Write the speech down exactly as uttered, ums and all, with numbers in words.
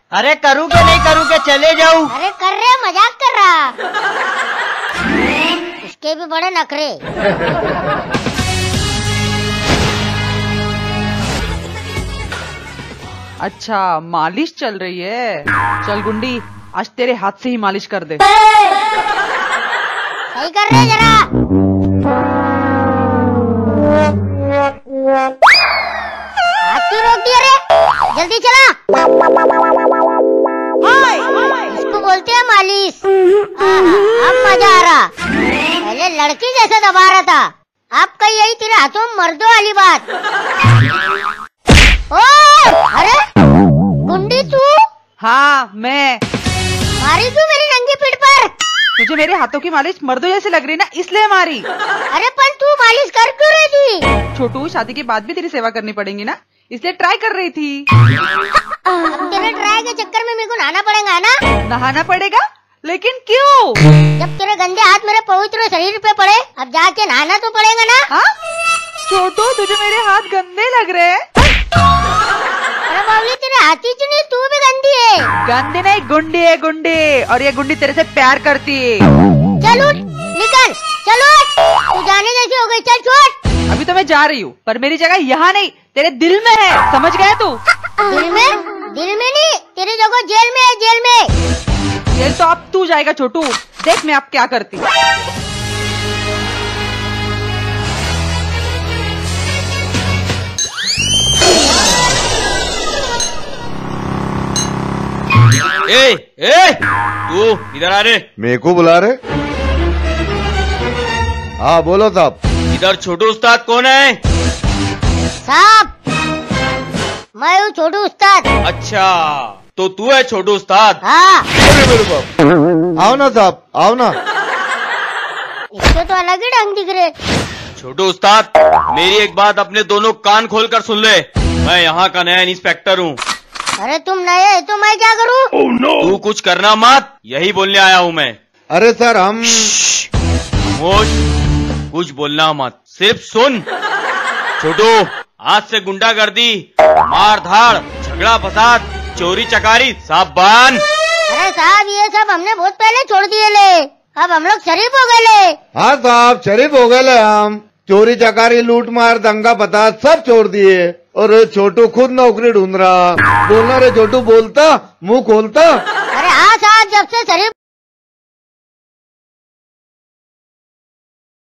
अरे करूँ के नहीं करूँ के चले जाऊँ? अरे कर रहे, मजाक कर रहा। इसके भी बड़े नखरे। अच्छा मालिश चल रही है, चल गुंडी आज तेरे हाथ से ही मालिश कर दे। सही कर रहे जरा। हाथ क्यों रोक दिया रे? जल्दी चला। इसको बोलते हैं मालिश। अब मजा आ रहा। पहले लड़की जैसे दबा रहा था, अब कहीं यही तेरे हाथों में मर्दों वाली बात। ओ, अरे गुंडी तू? हाँ मैं। मारी तू मेरी नंगी पीठ पर? तुझे मेरे हाथों की मालिश मर्दों जैसी लग रही ना, इसलिए मारी। अरे पर तू मालिश कर क्यों रही थी? छोटू शादी के बाद भी तेरी सेवा करनी पड़ेगी ना, इसलिए ट्राई कर रही थी। अब तेरे ट्राई के चक्कर में मेरे को नहाना पड़ेगा ना? नहाना पड़ेगा? लेकिन क्यों? जब तेरे गंदे हाथ मेरे पवित्र शरीर पे पड़े, अब जाके नहाना तो पड़ेगा ना? हाँ? छोटू तुझे मेरे हाथ गंदे लग रहे हैं। अरे बाबली तेरे हाथ ही नहीं, तू भी गंदी है। गंदी नहीं, गुंडी है गुंडी, और ये गुंडी तेरे से प्यार करती है। चल उठ, निकल, चलो तू जाने जैसी हो गई, चल छोड़। अभी तो मैं जा रही हूँ, पर मेरी जगह यहाँ नहीं तेरे दिल में है, समझ गया तू? दिल में? दिल में नहीं, तेरी जगह जेल में है, जेल में। जेल तो अब तू जाएगा छोटू, देख मैं अब क्या करती। ए, ए, तू इधर आ रे। मेरे को बुला रहे? हाँ बोलो साहब। इधर छोटू उस्ताद कौन है? साहब मैं हूँ छोटू उस्ताद। अच्छा तो तू है छोटू उस्ताद? हाँ। अरे मेरे बाप, आओ ना साहब, आओ ना। इसके तो अलग ही ढंग दिख रहे। छोटू उस्ताद मेरी एक बात अपने दोनों कान खोल कर सुन ले, मैं यहाँ का नया इंस्पेक्टर हूँ। अरे तुम नए तो मैं क्या करूँ? oh, no. तू कुछ करना मत, यही बोलने आया हूँ मैं। अरे सर हम खामोश, कुछ बोलना मत, सिर्फ सुन। छोटू आज से गुंडागर्दी, मार धाड़, झगड़ा फसाद, चोरी चकारी सब बंद। अरे साहब ये सब हमने बहुत पहले छोड़ दिए ले, अब हम लोग शरीफ हो गए ले। हाँ साहब शरीफ हो गए ले हम, चोरी चकारी लूट मार दंगा फसाद सब छोड़ दिए। और छोटू खुद नौकरी ढूंढ रहा। बोलना रे छोटू, बोलता मुंह खोलता। अरे हाँ साहब जब से शरीफ